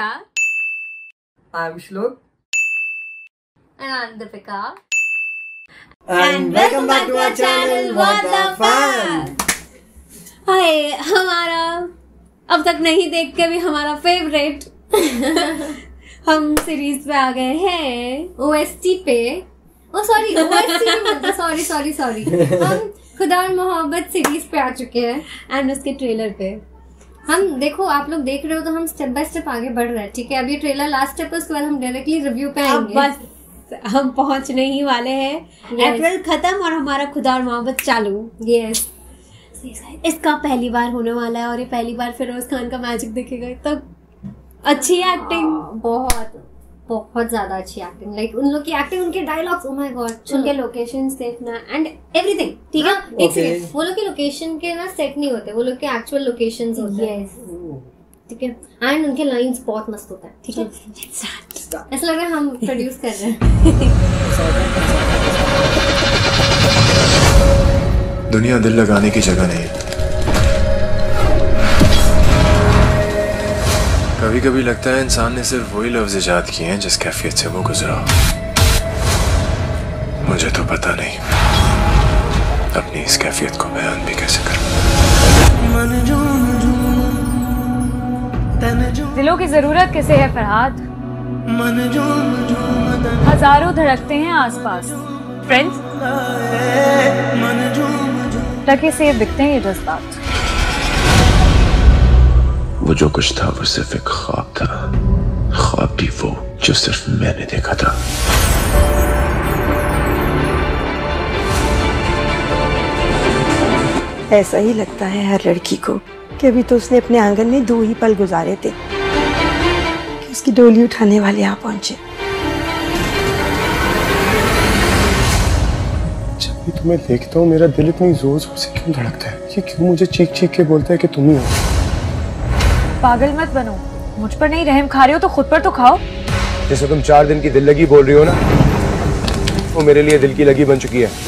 Nisha. I'm Shlok. And I'm Deepika. And welcome back to our channel, What the Fun! हाय, हमारा अब तक नहीं देख के भी हमारा फेवरेट हम सीरीज पे आ गए हैं OST पे। ओ सॉरी, OST नहीं बोलते, सॉरी हम खुदा और मोहब्बत सीरीज पे आ चुके हैं एंड उसके ट्रेलर पे। हम देखो, आप लोग देख रहे हो तो हम स्टेप बाय स्टेप आगे बढ़ रहे हैं, ठीक है। अब ये ट्रेलर लास्ट स्टेप है, उसके बाद हम डायरेक्टली रिव्यू पे आएंगे। बस हम पहुंचने ही वाले हैं। अप्रैल खत्म और हमारा खुदा और मोहब्बत चालू। यस, इसका पहली बार होने वाला है और ये पहली बार फिरोज खान का मैजिक देखेगा। तो अच्छी एक्टिंग, बहुत ज्यादा अच्छी एक्टिंग। लाइक उन लोग की एक्टिंग, उनके डायलॉग्स, ओह माय गॉड। उनके लोकेशंस देखना एंड एवरीथिंग, ठीक है। एक सेकंड, वो लोग के लोकेशन के ना सेट नहीं होते, वो लोग के एक्चुअल लोकेशंस होते हैं, ठीक है। एंड उनके लाइंस बहुत मस्त होता है, ठीक है। ऐसा लग रहा है हम प्रोड्यूस कर रहे हैं। दुनिया दिल लगाने की जगह नहीं। कभी कभी लगता है इंसान ने सिर्फ वही लफ्ज इजाद किए हैं जिस कैफियत से वो गुजरा। मुझे तो पता नहीं अपनी इस कैफियत को बयान भी कैसे करूं। दिलों की जरूरत किसे है फरहाद? हजारों धड़कते हैं आसपास। फ्रेंड्स, टके से दिखते हैं ये जज्बात। वो जो कुछ था वो सिर्फ एक ख्वाब था, ख्वाब भी वो जो सिर्फ मैंने देखा था। ऐसा ही लगता है हर लड़की को कि अभी तो उसने अपने आंगन में 2 ही पल गुजारे थे कि उसकी डोली उठाने वाले आ पहुंचे। जब भी तुम्हें देखता हूँ मेरा दिल इतनी जोर जोर से क्यों धड़कता है? ये क्यों मुझे चीख चीख के बोलता है कि तुम ही हो? पागल मत बनो, मुझ पर नहीं रहम खा रहे हो तो खुद पर तो खाओ। जैसे तुम 4 दिन की दिल लगी बोल रही हो ना, वो मेरे लिए दिल की लगी बन चुकी है।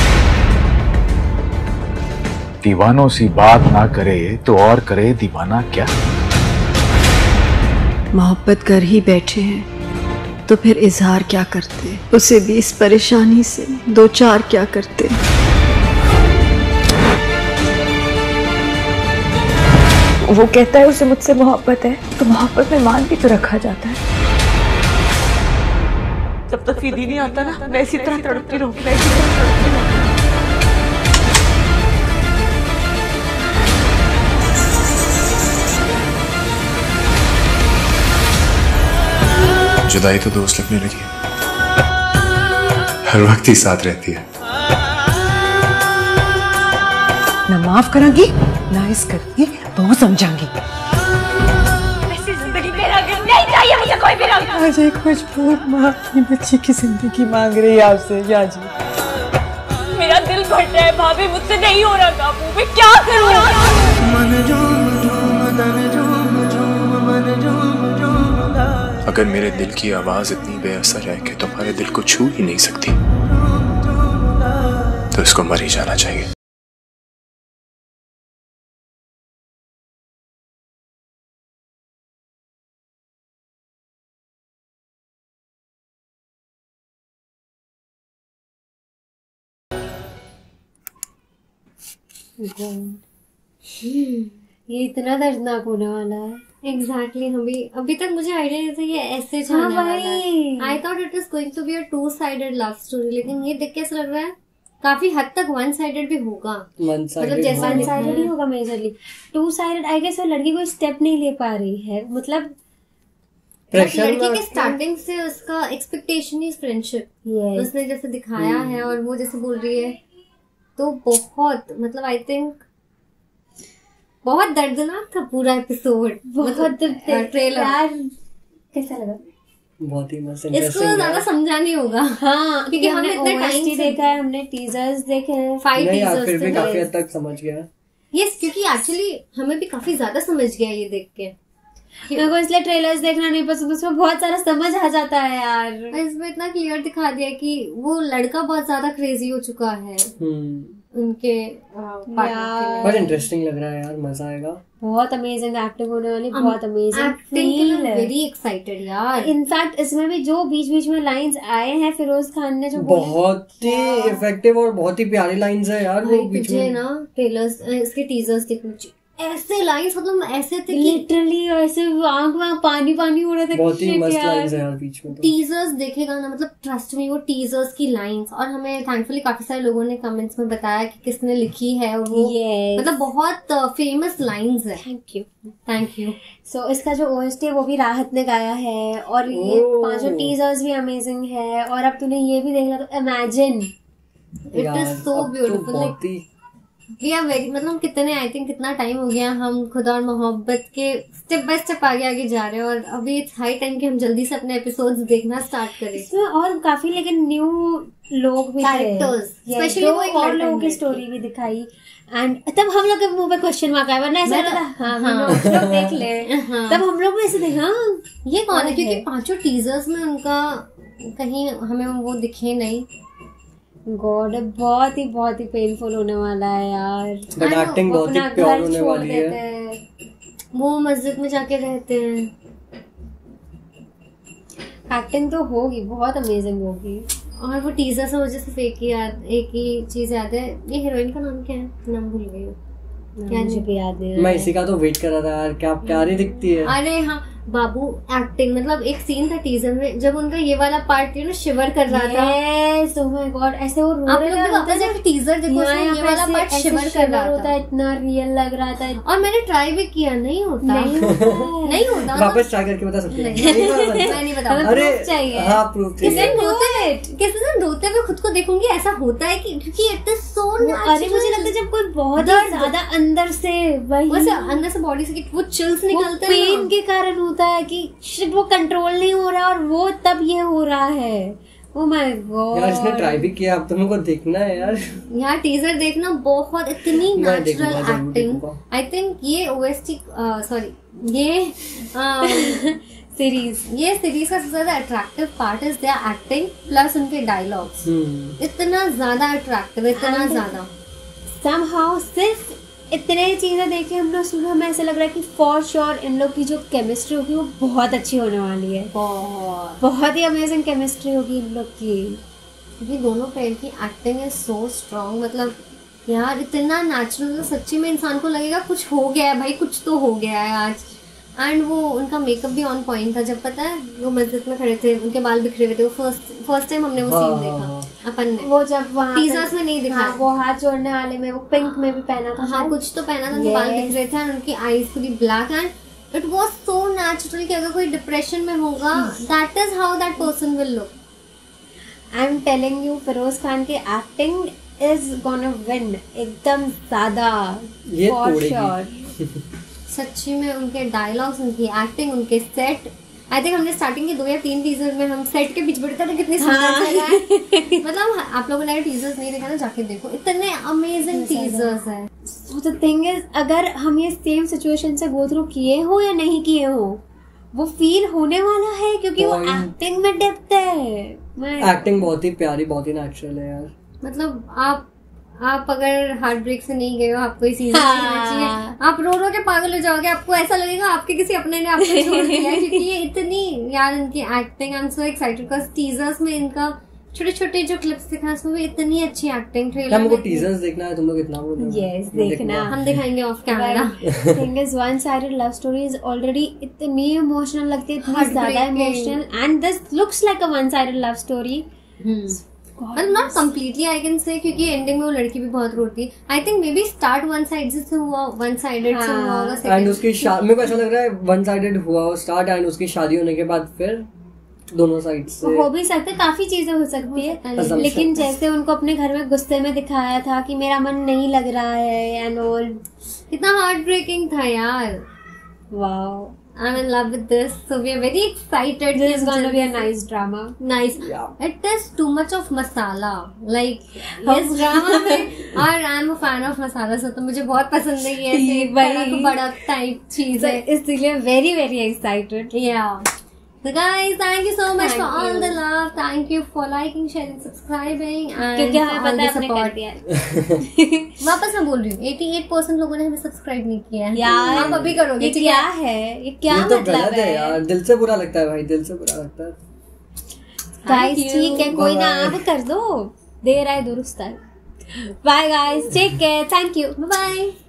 दीवानों सी बात ना करे तो और करे दीवाना क्या? मोहब्बत कर ही बैठे हैं तो फिर इजहार क्या करते, उसे भी इस परेशानी से 2-4 क्या करते। वो कहता है उसे मुझसे मोहब्बत है, तो मोहब्बत में मान भी तो रखा जाता है। जब तक फीदी नहीं आता ना, मैं इसी तरह तड़पती रहूंगी। जुदाई तो दोस्त लगने लगी है, हर वक्त ही साथ रहती है। ना माफ करांगी ना इस करके बहुत समझांगी। ऐसी जिंदगी मेरा नहीं चाहिए मुझे कोई भी रंग। आज एक मजबूर माँ अपनी बच्ची की जिंदगी मांग रही है आपसे। या जी, मेरा दिल भर रहा है भाभी, मुझसे नहीं हो रहा काबू, मैं क्या करूं? अगर मेरे दिल की आवाज इतनी बेअसर है कि तुम्हारे दिल को छू ही नहीं सकती, तो इसको मर ही जाना चाहिए। ये इतना दर्दनाक होने वाला है। एग्जैक्टली, अभी तक मुझे आइडिया नहीं था ये ऐसे जाने वाला है। I thought it is going to be a 2-sided love story, लेकिन ये देख के ऐसा लग रहा है काफी हद तक 1-sided भी होगा। मतलब जैसा 1-sided ही होगा मेजरली। 2-sided आई गेस वो लड़की कोई स्टेप नहीं ले पा रही है। मतलब लड़की के स्टार्टिंग से उसका एक्सपेक्टेशन ही फ्रेंडशिप उसने जैसे दिखाया है, और वो जैसे बोल रही है, तो बहुत मतलब आई थिंक बहुत दर्दनाक था पूरा एपिसोड। मतलब ट्रेलर कैसा लगा? बहुत ही मस्त। इसको ज्यादा समझा नहीं होगा। हाँ, क्योंकि हमने इतने टाइम से देखा है, हमने टीजर्स देखे हैं, 5 टीजर्स फिर भी काफी हद तक समझ गया। यस, क्योंकि एक्चुअली हमें भी काफी ज्यादा समझ गया ये देख के। मेरे को इसलिए ट्रेलर्स देखना नहीं पसंद, उसमें बहुत सारा समझ आ जाता है यार। इसमें इतना क्लियर दिखा दिया कि वो लड़का बहुत ज्यादा क्रेजी हो चुका है, उनके बट इंटरेस्टिंग लग रहा है यार, मजा आएगा। बहुत अमेजिंग एक्टिंग होने वाली, बहुत अमेजिंग एक्टिंग, वेरी एक्साइटेड यार। इनफैक्ट इसमें भी जो बीच बीच में लाइंस आए हैं फिरोज खान ने जो बहुत ही इफेक्टिव और बहुत ही प्यारी लाइंस है यार वो बीच में ना। ट्रेलर्स, इसके टीजर्स देखने चाहिए, ऐसे लाइंस मतलब ऐसे थे कि लिटरली ऐसे आंख में पानी पानी हो रहा था। बहुत ही मस्त लाइंस है यार बीच में। टीजर्स देखेगा ना, मतलब ट्रस्ट मी वो टीजर्स की लाइंस, और हमें थैंकफुली काफी सारे लोगों ने कमेंट्स में बताया कि किसने लिखी है, और वो मतलब बहुत फेमस लाइंस है। Thank you. सो इसका जो OST है वो भी राहत ने गाया है, और ये 5 टीजर्स भी अमेजिंग है। और अब तूने ये भी देख लिया तो imagine, it is so beautiful. We are very, मतलब कितने, आई थिंक कितना टाइम हो गया हम खुदा और मोहब्बत के स्टेप बाय स्टेप आगे जा रहे हैं, और अभी इट्स हाई टाइम कि हम जल्दी से अपने एपिसोड्स देखना स्टार्ट करें। इसमें और काफी लेकिन न्यू लोग भी कैरेक्टर्स, स्पेशली वो एक और लोगों की स्टोरी भी दिखाई। एंड तब हम लोग के मुंह पे क्वेश्चन मार्क आया, वरना ऐसा था हाँ लोग देख ले। तब हम लोग भी ऐसे देखा ये कौन है, क्योंकि 5 टीजर्स में उनका कहीं हमें वो दिखे नहीं। गॉड, बहुत ही पेनफुल होने वाला है यार। बट एक्टिंग बहुत ही प्योर होने वाली है। वो मस्जिद में जाके रहते हैं। एक्टिंग तो होगी, बहुत अमेजिंग होगी। और वो टीजर से मुझे सिर्फ एक ही चीज याद है, ये हीरोइन का नाम क्या है, नाम भूल गई हूँ। मुझे भी याद है। मैं इसी का तो वेट कर रहा था यार, क्या प्यारी दिखती है। अरे हाँ बाबू, एक्टिंग, मतलब एक सीन था टीजर में जब उनका ये वाला पार्ट ना शिवर कर रहा था। यस, ओह माय गॉड, ऐसे वो रो रहे थे। वापस जाके टीजर देखो, ये वाला पार्ट शिवर कर रहा था, इतना रियल लग रहा था। और मैंने ट्राई भी किया, नहीं होता। वापस ट्राई करके बता सकते हैं। मैं नहीं बता। अरे चाहिए, हाँ प्रूफ चाहिए। किसी दिन रोते हुए खुद को देखूंगी, ऐसा होता है कि क्योंकि इट इज सो नेचुरल। अरे मुझे लगता है जब कोई बहुत ज्यादा अंदर से अंदर से बॉडी से वो चिल्स निकलते हैं, पेन के कारण होता है कि वो कंट्रोल नहीं हो रहा, और वो तब ये हो रहा है। ओह माय गॉड यार, इसने ट्राई भी किया, अब तुमको देखना है यार। यार टीजर देखना, बहुत इतनी नेचुरल एक्टिंग। आई थिंक ये OST सॉरी ये सीरीज का सबसे ज्यादा attractive part is their acting plus उनके डायलॉग्स। इतना ज्यादा अट्रैक्टिव, इतना ज्यादा somehow सिर्फ इतने चीजें देखे हम लोग, सुबह हमें ऐसा लग रहा है कि फॉर श्योर इन लोग की जो केमिस्ट्री होगी वो बहुत अच्छी होने वाली है। बहुत ही अमेजिंग केमिस्ट्री होगी इन लोग की। क्योंकि दोनों पेयर की एक्टिंग इज सो स्ट्रॉन्ग, मतलब यार इतना नेचुरल, सच्ची में इंसान को लगेगा कुछ हो गया है भाई, कुछ तो हो गया है आज। एंड वो उनका मेकअप भी ऑन पॉइंट था। जब पता है वो मस्जिद में खड़े थे, उनके बाल बिखरे हुए थे, वो फर्स्ट टाइम हमने वो सीन देखा अपन ने। वो जब वहाँ टीजर्स में नहीं दिखा, वो हाथ जोड़ने वाले में वो पिंक में भी पहना था। हाँ कुछ तो पहना था, उनके बाल बिखरे थे, उनकी आईज पूरी black, and it was so natural कि अगर कोई डिप्रेशन में होगा, that is how that person will look. I am telling you, Feroze Khan की एक्टिंग इज गोना विन एकदम ज्यादा, फॉर श्योर। सच्ची में उनके डायलॉग्स, उनकी एक्टिंग, उनके सेट, आई थिंक हमने स्टार्टिंग के 2 या 3 टीजर में हम सेट के बीच बैठते थे, कितनी सुंदर जगह है। मतलब आप लोगों ने टीजर्स नहीं देखा ना, जाके देखो, इतने अमेजिंग टीजर्स हैं। सो द थिंग इज, अगर हम ये सेम सिचुएशन से गो थ्रू किए हो या नहीं किए हो, वो फील होने वाला है, क्योंकि वो एक्टिंग में डेप्थ है। एक्टिंग बहुत ही प्यारी, बहुत ही नेचुरल है यार। मतलब आप अगर हार्ट ब्रेक से नहीं गए हो, आपको ये सीजन देखना चाहिए। आप रो के पागल हो जाओगे, आपको ऐसा लगेगा आपके किसी अपने ने आपको छोड़ दिया है, क्योंकि ये इतनी यार इनकी acting, I am so excited because teasers में इनका छोटे-छोटे जो क्लिप्स दिखा उसमें भी इतनी अच्छी एक्टिंग। ट्रेलर हमको टीजर्स देखना है, तुम लोग इतना बोल रहे हो। यस, देखना, हम दिखाएंगे off camera. Thing is one sided love story is already इतनी इमोशनल लगती है, इतनी ज्यादा emotional, and this looks like a one sided love story. मतलब not completely I can say, क्योंकि एंडिंग में वो लड़की भी बहुत रोती है। I think maybe start one sided से हुआ होगा, एंड उसकी मेरे को ऐसा लग रहा है वन साइडेड हुआ स्टार्ट, एंड उसकी शादी होने के बाद फिर दोनों साइड से हो भी सकता है, काफी चीजें हो सकती है। लेकिन जैसे उनको अपने घर में गुस्से में दिखाया था कि मेरा मन नहीं लग रहा है एंड ऑल, इतना हार्ट ब्रेकिंग था यार। Wow, I'm in love with this, so we are very excited. This is going to be a nice drama. Nice. Yeah. It is too much of masala. Like yes, drama में, और I'm a fan of masala, so तो मुझे बहुत पसंद है ये ऐसे बड़ा टाइप चीज है, इसलिए very very excited. Yeah. So guys, thank you so much for all the love. Thank you for liking, sharing, subscribing and क्योंकि हमें for all पता the है अपने कर support. दिया है। वापस मैं बोल रही हूँ 88% लोगों ने हमें सब्सक्राइब नहीं किया है। यार आप अभी करोगे ये ठीक क्या है? है, ये क्या ये तो मतलब गलत है है यार, दिल से बुरा लगता है भाई, दिल से बुरा लगता है। Guys Thank you. ठीक है कोई ना, Bye-bye. आप कर दो, देर आए दुरुस्त आए। Bye guys, take care, thank you, bye bye.